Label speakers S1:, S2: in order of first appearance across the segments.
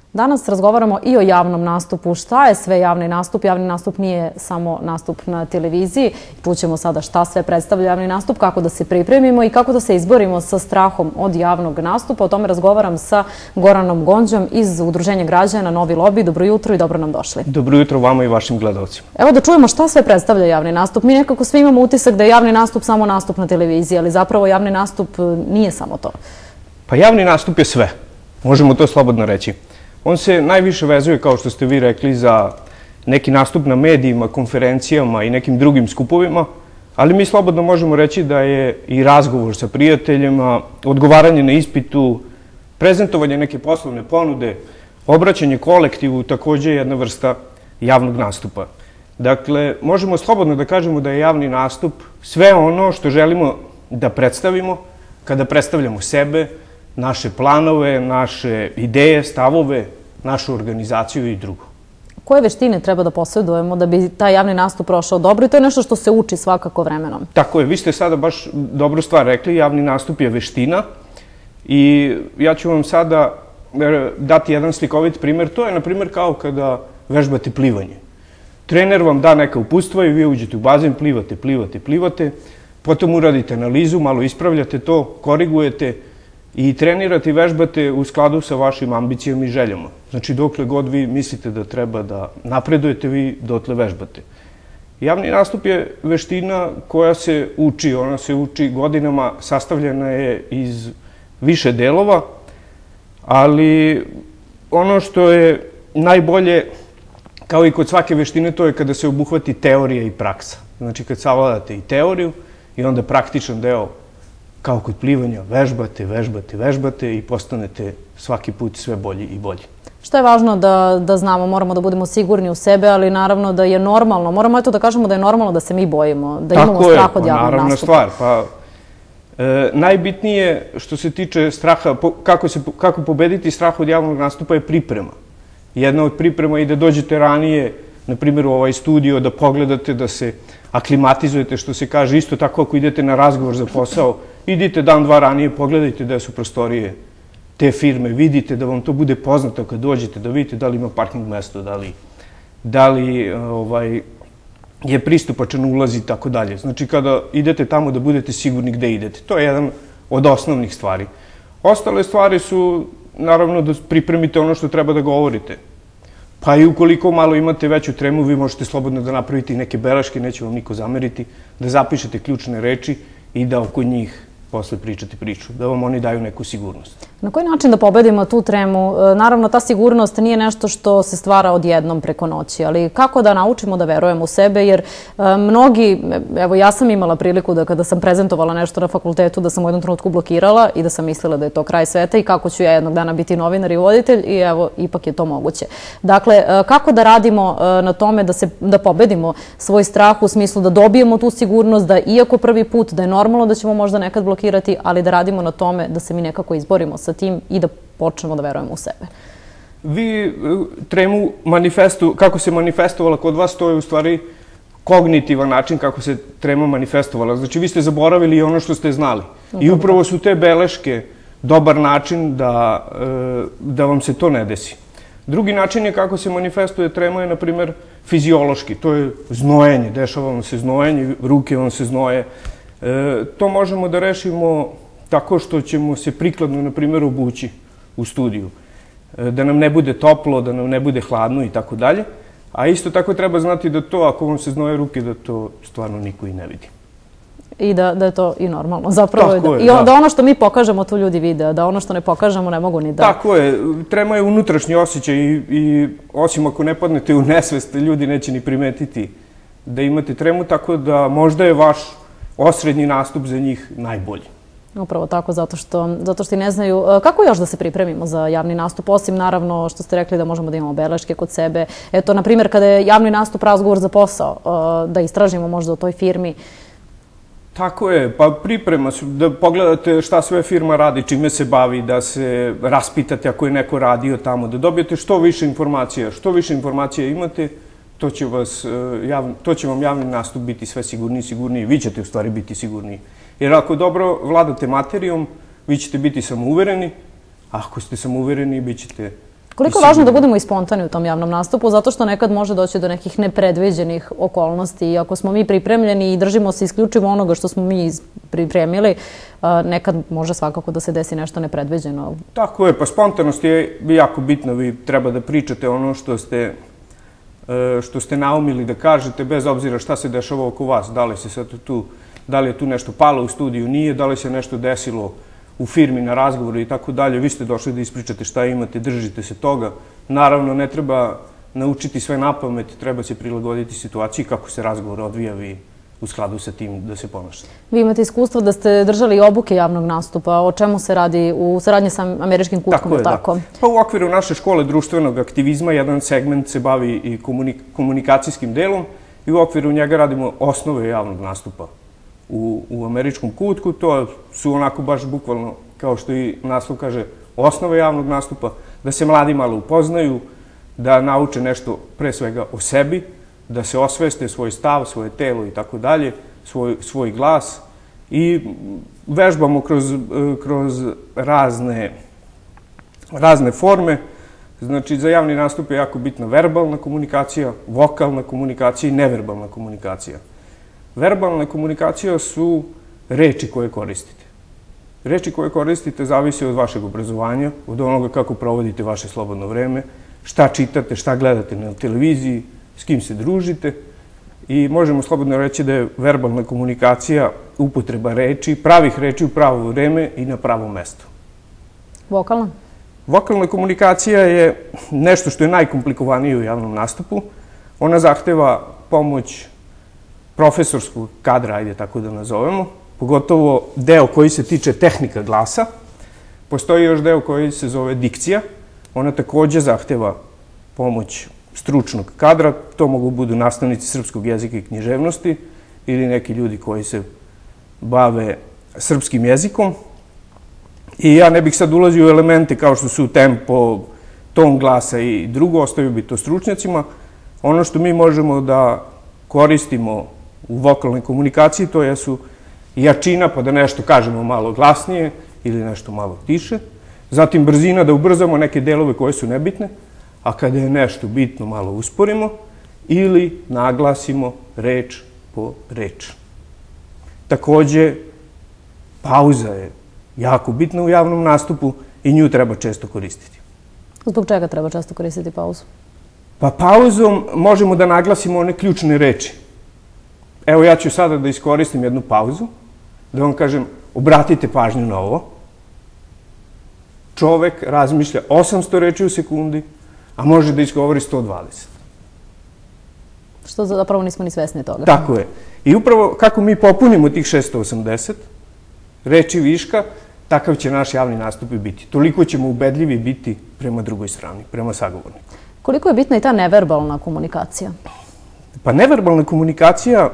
S1: Danas razgovaramo i o javnom nastupu. Šta je sve javni nastup? Javni nastup nije samo nastup na televiziji. Čućemo sada šta sve predstavlja javni nastup, kako da se pripremimo i kako da se izborimo sa strahom od javnog nastupa. O tome razgovaram sa Goranom Gondžom iz Udruženja građana Novi Lobi. Dobro jutro i dobro nam došli.
S2: Dobro jutro vama i vašim gledalcima.
S1: Evo da čujemo šta sve predstavlja javni nastup. Mi nekako svi imamo utisak da je javni nastup samo nastup na televiziji, ali zapravo javni nastup nije samo to.
S2: Pa javni nastup je sve. Možemo to slobodno reći. On se najviše vezuje, kao što ste vi rekli, za neki nastup na medijima, konferencijama i nekim drugim skupovima, ali mi slobodno možemo reći da je i razgovor sa prijateljima, odgovaranje na ispitu, prezentovanje neke poslovne ponude, obraćanje kolektivu, takođe jedna vrsta javnog nastupa. Dakle, možemo slobodno da kažemo da je javni nastup sve ono što želimo da predstavimo kada predstavljamo sebe, naše planove, naše ideje, stavove, našu organizaciju i drugo.
S1: Koje veštine treba da posjedujemo da bi taj javni nastup prošao dobro? I to je nešto što se uči svakako vremenom.
S2: Tako je, vi ste sada baš dobru stvar rekli, javni nastup je veština i ja ću vam sada dati jedan slikovit primer. To je, na primer, kao kada vežbate plivanje. Trener vam da neka uputstva i vi uđete u bazen, plivate, potom uradite analizu, malo ispravljate to, korigujete i trenirate i vežbate u skladu sa vašim ambicijama i željama. Znači, dokle god vi mislite da treba da napredujete, vi dotle vežbate. Javni nastup je veština koja se uči, ona se uči godinama, sastavljena je iz više delova, ali ono što je najbolje, kao i kod svake veštine, to je kada se obuhvati teorija i praksa. Znači, kad savladate i teoriju i onda praktičan deo, kao kod plivanja, vežbate i postanete svaki put sve bolji i bolji.
S1: Što je važno da znamo? Moramo da budemo sigurni u sebe, ali naravno da je normalno. Moramo eto da kažemo da je normalno da se mi bojimo, da imamo strah od javnog nastupa.
S2: Naravna stvar. Najbitnije što se tiče straha, kako pobediti strah od javnog nastupa je priprema. Jedna od priprema je da dođete ranije, na primjer u ovaj studio, da pogledate, da se aklimatizujete, što se kaže. Isto tako ako idete na razgovor za posao, idite dan, dva ranije, pogledajte da su prostorije te firme, vidite da vam to bude poznato kad dođete, da vidite da li ima parking mesto, da li je pristupačan ulaz i tako dalje. Znači kada idete tamo da budete sigurni gde idete. To je jedan od osnovnih stvari. Ostale stvari su, naravno, da pripremite ono što treba da govorite. Pa i ukoliko malo imate veću tremu, vi možete slobodno da napravite i neke beleške, neće vam niko zameriti, da zapišete ključne reči i da oko njih posle pričate priču, da vam oni daju neku sigurnost.
S1: Na koji način da pobedimo tu tremu? Naravno, ta sigurnost nije nešto što se stvara odjednom preko noći, ali kako da naučimo da verujemo u sebe, jer mnogi, evo ja sam imala priliku da kada sam prezentovala nešto na fakultetu, da sam u jednom trenutku blokirala i da sam mislila da je to kraj sveta i kako ću ja jednog dana biti novinar i voditelj i evo, ipak je to moguće. Dakle, kako da radimo na tome da pobedimo svoj strah u smislu da dobijemo tu sigurnost, da iako prvi put, da je normalno da ćemo možda nekad blokirati, ali da radimo na tome da se mi nekako izborimo sa tim i da počnemo da verujemo u sebe.
S2: Vi tremu kako se manifestovala kod vas, to je u stvari kognitivan način kako se trema manifestovala. Znači, vi ste zaboravili ono što ste znali. I upravo su te beleške dobar način da vam se to ne desi. Drugi način je kako se manifestuje trema je, na primjer, fiziološki. To je znojenje. Dešava vam se znojenje, ruke vam se znoje. To možemo da rešimo tako što ćemo se prikladno, na primjer, obući u studiju. Da nam ne bude toplo, da nam ne bude hladno i tako dalje. A isto tako treba znati da to, ako vam se znoje ruke, da to stvarno niko i ne vidi.
S1: I da je to i normalno. Zapravo i da ono što mi pokažemo, tu ljudi vide, da ono što ne pokažemo ne mogu ni da...
S2: Tako je. Trema je unutrašnji osjećaj i osim ako ne padnete u nesvest, ljudi neće ni primetiti da imate tremu, tako da možda je vaš osrednji nastup za njih najbolji.
S1: Upravo tako, zato što i ne znaju. Kako još da se pripremimo za javni nastup, osim naravno što ste rekli da možemo da imamo beleške kod sebe. Eto, na primjer, kada je javni nastup razgovor za posao, da istražimo možda o toj firmi.
S2: Tako je, pa priprema su, da pogledate šta sve firma radi, čime se bavi, da se raspitate ako je neko radio tamo, da dobijete što više informacija. Što više informacija imate, to će vam javni nastup biti sve sigurniji, vi ćete u stvari biti sigurniji. Jer ako dobro vladate materijom, vi ćete biti samouvereni, a ako ste samouvereni, bit ćete
S1: Koliko je važno da budemo i spontani u tom javnom nastupu, zato što nekad može doći do nekih nepredviđenih okolnosti i ako smo mi pripremljeni i držimo se isključivo onoga što smo mi pripremili, nekad može svakako da se desi nešto nepredviđeno.
S2: Tako je, pa spontanost je jako bitna. Vi treba da pričate ono što ste naumili da kažete, bez obzira šta se dešava oko vas. Da li je tu nešto palo u studiju, nije, da li se nešto desilo u firmi, na razgovoru i tako dalje. Vi ste došli da ispričate šta imate, držite se toga. Naravno, ne treba naučiti sve napamet, treba se prilagoditi situaciji kako se razgovor odvija, vi u skladu sa tim da se ponašate.
S1: Vi imate iskustvo da ste držali obuke javnog nastupa. O čemu se radi u saradnji sa Američkim kutkom?
S2: Tako je, da. Pa u okviru naše škole društvenog aktivizma jedan segment se bavi i komunikacijskim delom i u okviru njega radimo osnove javnog nastupa. U Američkom kutku, to su onako baš bukvalno, kao što i naslov kaže, osnove javnog nastupa, da se mladi malo upoznaju, da nauče nešto pre svega o sebi, da se osveste svoj stav, svoje telo i tako dalje, svoj glas i vežbamo kroz razne forme. Znači, za javni nastup je jako bitna verbalna komunikacija, vokalna komunikacija i neverbalna komunikacija. Verbalna komunikacija su reči koje koristite. Reči koje koristite zavise od vašeg obrazovanja, od onoga kako provodite vaše slobodno vreme, šta čitate, šta gledate na televiziji, s kim se družite i možemo slobodno reći da je verbalna komunikacija upotreba reči, pravih reči u pravo vreme i na pravom mestu.
S1: Vokalna?
S2: Vokalna komunikacija je nešto što je najkomplikovanije u javnom nastupu. Ona zahteva pomoć profesorskog kadra, ajde tako da nazovemo, pogotovo deo koji se tiče tehnika glasa. Postoji još deo koji se zove dikcija. Ona takođe zahteva pomoć stručnog kadra. To mogu budu nastavnici srpskog jezika i književnosti ili neki ljudi koji se bave srpskim jezikom. I ja ne bih sad ulazio u elemente kao što su tempo, ton glasa i drugo, ostavio bi to stručnjacima. Ono što mi možemo da koristimo u vokalnoj komunikaciji, to jesu jačina, pa da nešto kažemo malo glasnije ili nešto malo tiše. Zatim brzina, da ubrzamo neke delove koje su nebitne, a kada je nešto bitno malo usporimo ili naglasimo reč po reč. Takođe, pauza je jako bitna u javnom nastupu i nju treba često koristiti.
S1: Zbog čega treba često koristiti pauzu?
S2: Pa pauzom možemo da naglasimo one ključne reči. Evo, ja ću sada da iskoristim jednu pauzu, da vam kažem, obratite pažnju na ovo. Čovek razmišlja 800 reči u sekundi, a može da izgovori 120.
S1: Što zapravo nismo ni svesni toga.
S2: Tako je. I upravo kako mi popunimo tih 680 reči viška, takav će naš javni nastup i biti. Toliko ćemo ubedljivi biti prema drugoj strani, prema sagovorniku.
S1: Koliko je bitna i ta neverbalna komunikacija?
S2: Pa neverbalna komunikacija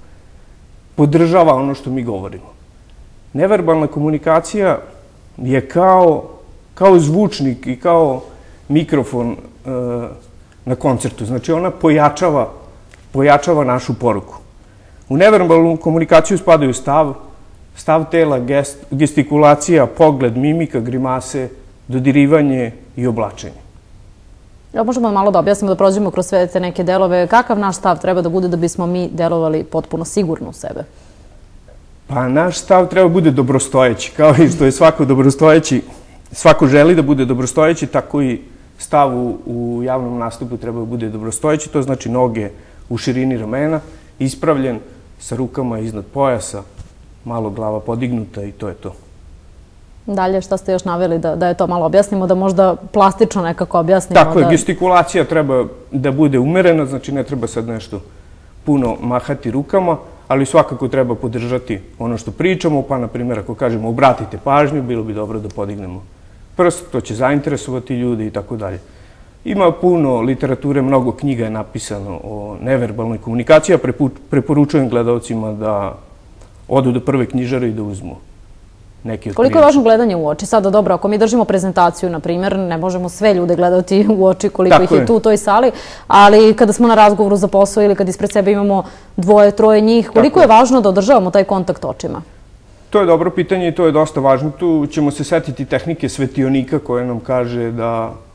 S2: podržava ono što mi govorimo. Neverbalna komunikacija je kao zvučnik i kao mikrofon na koncertu. Znači, ona pojačava našu poruku. U neverbalnu komunikaciju spadaju stav tela, gestikulacija, pogled, mimika, grimase, dodirivanje i oblačenje.
S1: Ja možemo malo da objasnimo, da prođemo kroz sve te neke delove. Kakav naš stav treba da bude da bismo mi delovali potpuno sigurno u sebe?
S2: Pa naš stav treba bude dobrostojeći. Kao i što je svako dobrostojeći, svako želi da bude dobrostojeći, tako i stav u javnom nastupu treba da bude dobrostojeći. To znači noge u širini ramena, ispravljen, sa rukama iznad pojasa, malo glava podignuta i to je to.
S1: Dalje, šta ste još naveli da je to malo objasnimo, da možda plastično nekako objasnimo?
S2: Tako je, gestikulacija treba da bude umerena, znači ne treba sad nešto puno mahati rukama, ali svakako treba podržati ono što pričamo, pa na primjer ako kažemo obratite pažnju, bilo bi dobro da podignemo prst, to će zainteresovati ljudi i tako dalje. Ima puno literature, mnogo knjiga je napisano o neverbalnoj komunikaciji, a preporučujem gledalcima da odu do prve knjižare i da uzmu neki od
S1: Koliko je važno gledanje u oči? Sada, dobro, ako mi držimo prezentaciju, na primjer, ne možemo sve ljude gledati u oči koliko ih je tu u toj sali, ali kada smo na razgovoru za posao ili kad ispred sebe imamo dvoje, troje njih, koliko je važno da održavamo taj kontakt očima?
S2: To je dobro pitanje i to je dosta važno. Tu ćemo se setiti tehnike svetionika koja nam kaže da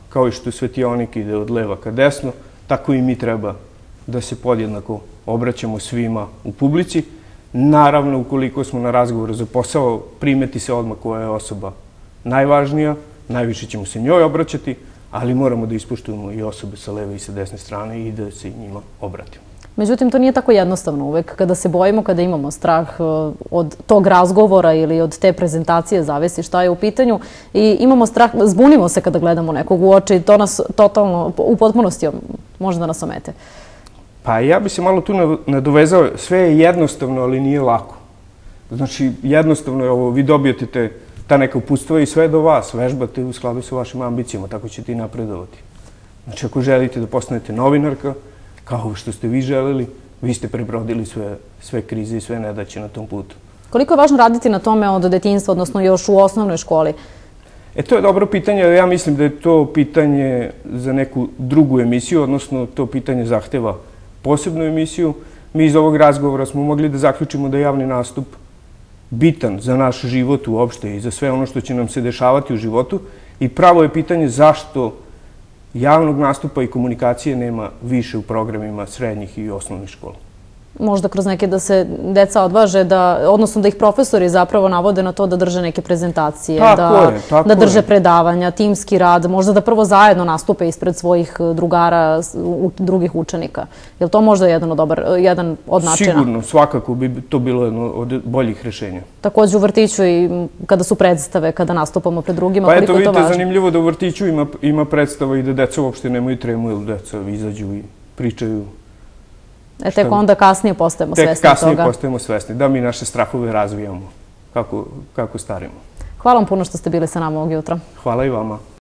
S2: kao i što svetionik ide od leva ka desno, tako i mi treba da se podjednako obraćamo svima u publici. Naravno, ukoliko smo na razgovoru za posao, primeti se odmah koja je osoba najvažnija, najviše ćemo se njoj obraćati, ali moramo da ispoštujemo i osobe sa leve i sa desne strane i da se njima obratimo.
S1: Međutim, to nije tako jednostavno uvek. Kada se bojimo, kada imamo strah od tog razgovora ili od te prezentacije, zavisi šta je u pitanju, i imamo strah, zbunimo se kada gledamo nekog u oči i to nas totalno, u potpunosti može da nas omete.
S2: Pa ja bi se malo tu nadovezao, sve je jednostavno, ali nije lako. Znači, jednostavno je ovo, vi dobijete ta neka uputstva i sve je do vas, vežbate u skladu sa vašim ambicijama, tako ćete i napredovati. Znači, ako želite da postanete novinarka, kao što ste vi želeli, vi ste prebrodili sve krize i sve nedaće na tom putu.
S1: Koliko je važno raditi na tome od detinjstva, odnosno još u osnovnoj školi?
S2: To je dobro pitanje, ali ja mislim da je to pitanje za neku drugu emisiju, odnosno to pitanje zahteva posebnu emisiju. Mi iz ovog razgovora smo mogli da zaključimo da je javni nastup bitan za naš život uopšte i za sve ono što će nam se dešavati u životu i pravo je pitanje zašto javnog nastupa i komunikacije nema više u programima srednjih i osnovnih škola.
S1: Možda kroz neke da se deca odvaže, odnosno da ih profesori zapravo navode na to da drže neke prezentacije, da drže predavanja, timski rad, možda da prvo zajedno nastupe ispred svojih drugara, drugih učenika. Je li to možda jedan od načina?
S2: Sigurno, svakako bi to bilo jedno od boljih rešenja.
S1: Takođe u vrtiću i kada su predstave, kada nastupamo pred drugima,
S2: koliko
S1: je to važno?
S2: Pa eto, vidite, zanimljivo da u vrtiću ima predstava i da deca uopšte nemaju tremu, jer deca izađu i pričaju.
S1: Tek onda kasnije postajemo svesni toga.
S2: Tek kasnije postajemo svesni, da mi naše strahove razvijamo kako starimo.
S1: Hvala vam puno što ste bili sa nama ovog jutra.
S2: Hvala i vama.